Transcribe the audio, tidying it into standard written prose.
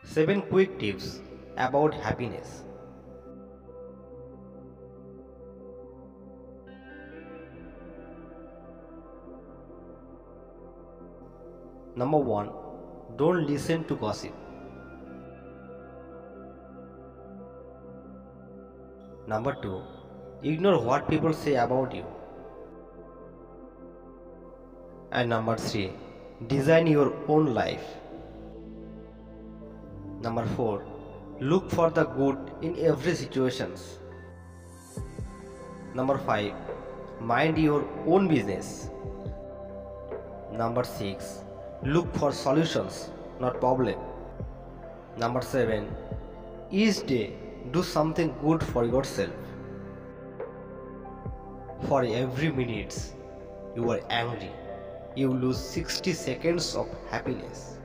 7 quick tips about happiness. Number 1. Don't listen to gossip. Number 2. Ignore what people say about you. And number 3. Design your own life. Number 4. Look for the good in every situation. Number 5. Mind your own business. Number 6. Look for solutions, not problem. Number 7. Each day do something good for yourself. For every minute you are angry, you lose 60 seconds of happiness.